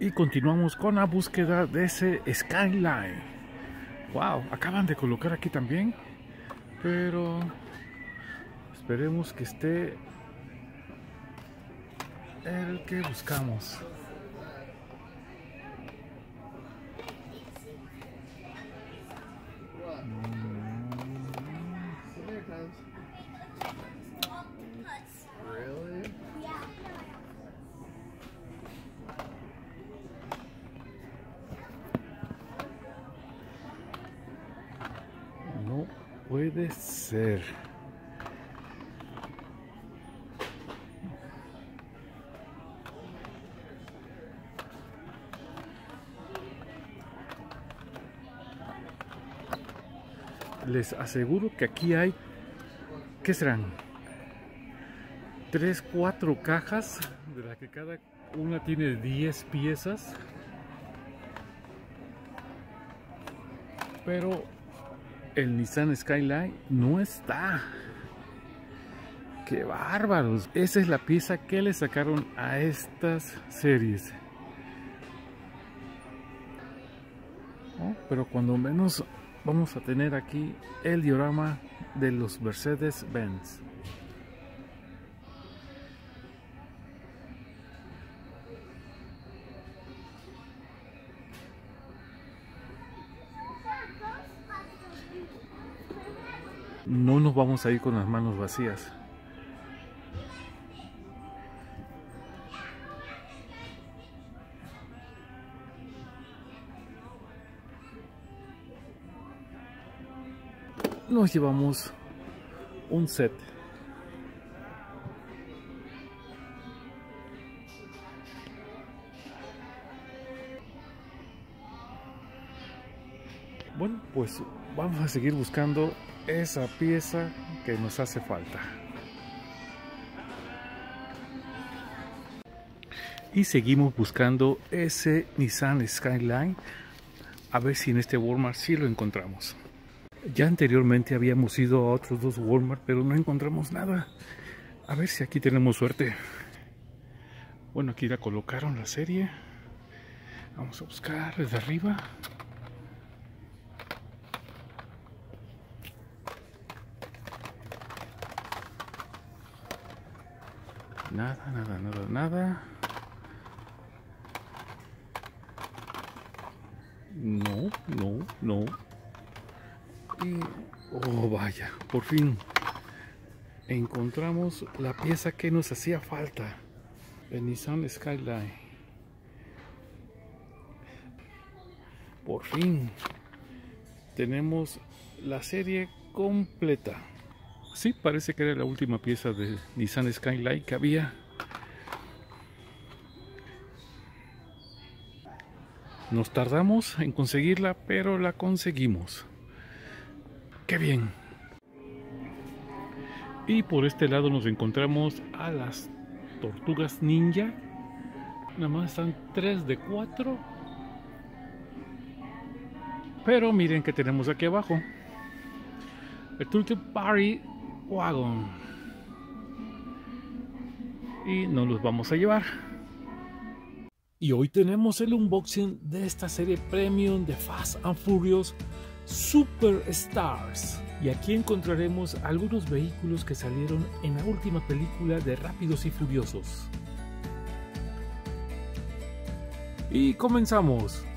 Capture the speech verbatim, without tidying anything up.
Y continuamos con la búsqueda de ese Skyline. Wow, acaban de colocar aquí también, pero esperemos que esté el que buscamos. No puede ser. Les aseguro que aquí hay, ¿qué serán? Tres, cuatro cajas, de las que cada una tiene diez piezas. Pero el Nissan Skyline no está. ¡Qué bárbaros! Esa es la pieza que le sacaron a estas series. ¿No? Pero cuando menos vamos a tener aquí el diorama de los Mercedes-Benz. No nos vamos a ir con las manos vacías. Nos llevamos un set. Bueno, pues vamos a seguir buscando esa pieza que nos hace falta. Y seguimos buscando ese Nissan Skyline, a ver si en este Walmart sí lo encontramos. Ya anteriormente habíamos ido a otros dos Walmart, pero no encontramos nada. A ver si aquí tenemos suerte. Bueno, aquí la colocaron la serie. Vamos a buscar desde arriba. Nada, nada, nada, nada. No, no, no. Y, oh vaya, por fin encontramos la pieza que nos hacía falta. El Nissan Skyline. Por fin tenemos la serie completa. Sí, parece que era la última pieza de Nissan Skyline que había. Nos tardamos en conseguirla, pero la conseguimos. ¡Qué bien! Y por este lado nos encontramos a las tortugas ninja. Nada más están tres de cuatro. Pero miren que tenemos aquí abajo. El Turtle Party Wagon. Y nos los vamos a llevar. Y hoy tenemos el unboxing de esta serie premium de Fast and Furious Superstars. Y aquí encontraremos algunos vehículos que salieron en la última película de Rápidos y Furiosos. Y comenzamos.